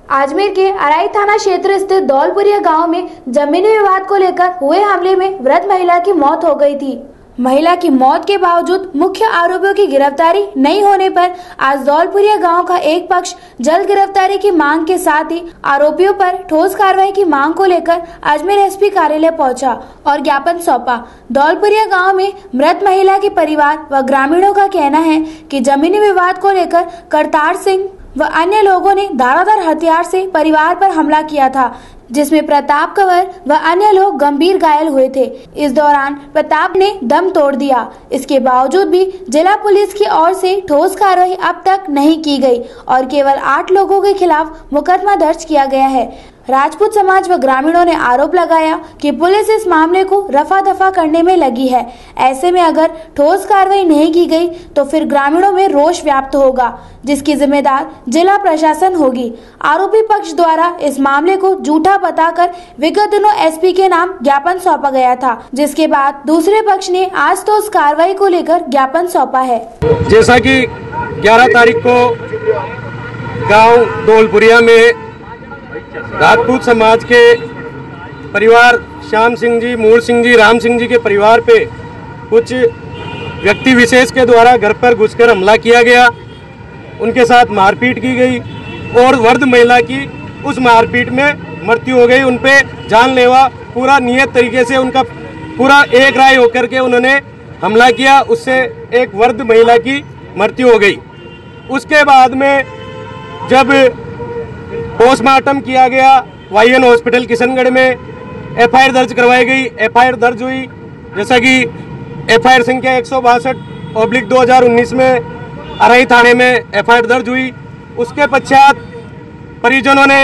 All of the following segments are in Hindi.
आजमेर के अराई थाना क्षेत्र स्थित दौलपुरिया गांव में जमीनी विवाद को लेकर हुए हमले में वृद्ध महिला की मौत हो गई थी। महिला की मौत के बावजूद मुख्य आरोपियों की गिरफ्तारी नहीं होने पर आज दौलपुरिया गांव का एक पक्ष जल्द गिरफ्तारी की मांग के साथ ही आरोपियों पर ठोस कार्रवाई की मांग को लेकर अजमेर एसपी कार्यालय पहुंचा और ज्ञापन सौंपा। दौलपुरिया गांव में मृत महिला के परिवार व ग्रामीणों का कहना है कि जमीनी विवाद को लेकर करतार सिंह व अन्य लोगों ने धारादार हथियार से परिवार पर हमला किया था, जिसमें प्रताप कंवर व अन्य लोग गंभीर घायल हुए थे। इस दौरान प्रताप ने दम तोड़ दिया। इसके बावजूद भी जिला पुलिस की ओर से ठोस कार्रवाई अब तक नहीं की गई और केवल 8 लोगों के खिलाफ मुकदमा दर्ज किया गया है। राजपूत समाज व ग्रामीणों ने आरोप लगाया कि पुलिस इस मामले को रफा दफा करने में लगी है। ऐसे में अगर ठोस कार्रवाई नहीं की गई तो फिर ग्रामीणों में रोष व्याप्त होगा, जिसकी जिम्मेदार जिला प्रशासन होगी। आरोपी पक्ष द्वारा इस मामले को झूठा बताकर विगत दिनों एसपी के नाम ज्ञापन सौंपा गया था, जिसके बाद दूसरे पक्ष ने आज तो उस कार्रवाई को लेकर ज्ञापन सौंपा है। जैसा कि 11 तारीख को गांव दौलपुरिया में राजपूत समाज के परिवार श्याम सिंह जी, मूल सिंह जी, राम सिंह जी के परिवार पे कुछ व्यक्ति विशेष के द्वारा घर पर घुसकर हमला किया गया। उनके साथ मारपीट की गई और वृद्ध महिला की उस मारपीट में मृत्यु हो गई। उनपे जानलेवा पूरा नियत तरीके से उनका पूरा एक राय होकर के उन्होंने हमला किया, उससे एक वृद्ध महिला की मृत्यु हो गई। उसके बाद में जब पोस्टमार्टम किया गया, वाईएन हॉस्पिटल किशनगढ़ में एफआईआर दर्ज करवाई गई। एफआईआर दर्ज हुई, जैसा कि एफआईआर संख्या 162/2019 में अराई थाने में एफआईआर दर्ज हुई। उसके पश्चात परिजनों ने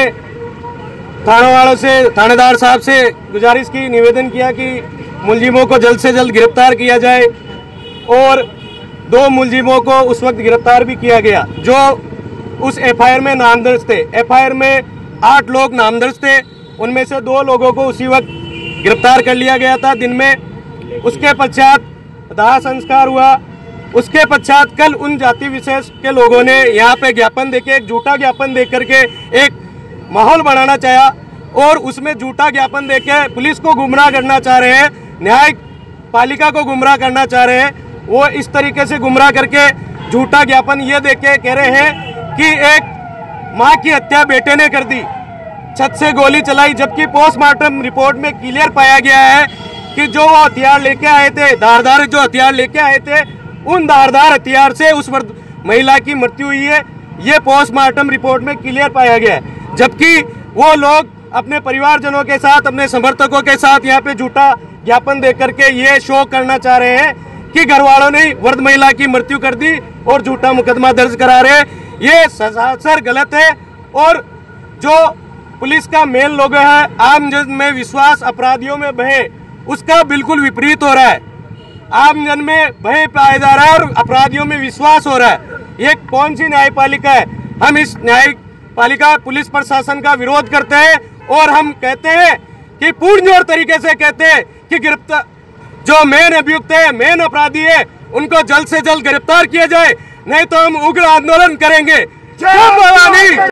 थानेदार साहब से गुजारिश की, निवेदन किया कि मुलजिमों को जल्द से जल्द गिरफ्तार किया जाए और 2 मुलजिमों को उस वक्त गिरफ्तार भी किया गया जो उस एफआईआर में नामदर्ज थे। एफआईआर में 8 लोग नामदर्ज थे, उनमें से 2 लोगों को उसी वक्त गिरफ्तार कर लिया गया था दिन में। उसके पश्चात दाह संस्कार हुआ। उसके पश्चात कल उन जाति विशेष के लोगों ने यहाँ पे ज्ञापन देके, एक झूठा ज्ञापन दे करके एक माहौल बनाना चाहा और उसमें झूठा ज्ञापन देके पुलिस को गुमराह करना चाह रहे हैं, न्यायिक पालिका को गुमराह करना चाह रहे हैं। वो इस तरीके से गुमराह करके झूठा ज्ञापन ये देके कह रहे हैं कि एक मां की हत्या बेटे ने कर दी, छत से गोली चलाई, जबकि पोस्टमार्टम रिपोर्ट में क्लियर पाया गया है कि जो वो हथियार लेके आए थे, धारदार जो हथियार लेके आए थे, उन धारदार हथियार से उस महिला की मृत्यु हुई है। ये पोस्टमार्टम रिपोर्ट में क्लियर पाया गया है, जबकि वो लोग अपने परिवारजनों के साथ, अपने समर्थकों के साथ यहाँ पे झूठा ज्ञापन दे करके ये शो करना चाह रहे हैं कि घर वालों ने वृद्ध महिला की मृत्यु कर दी और झूठा मुकदमा दर्ज करा रहे हैं। ये सरासर गलत है और जो पुलिस का मेन लोगो है, आम जन में विश्वास, अपराधियों में भय, उसका बिल्कुल विपरीत हो रहा है। आम जन में भय पाया जा रहा है और अपराधियों में विश्वास हो रहा है। ये कौन सी न्यायपालिका है? हम इस न्यायपालिका पुलिस प्रशासन का विरोध करते हैं और हम कहते हैं कि पूर्णजोर तरीके से कहते हैं कि गिरफ्तार जो मेन अभियुक्त है, मेन अपराधी है, उनको जल्द से जल्द गिरफ्तार किया जाए, नहीं तो हम उग्र आंदोलन करेंगे। जय भवानी।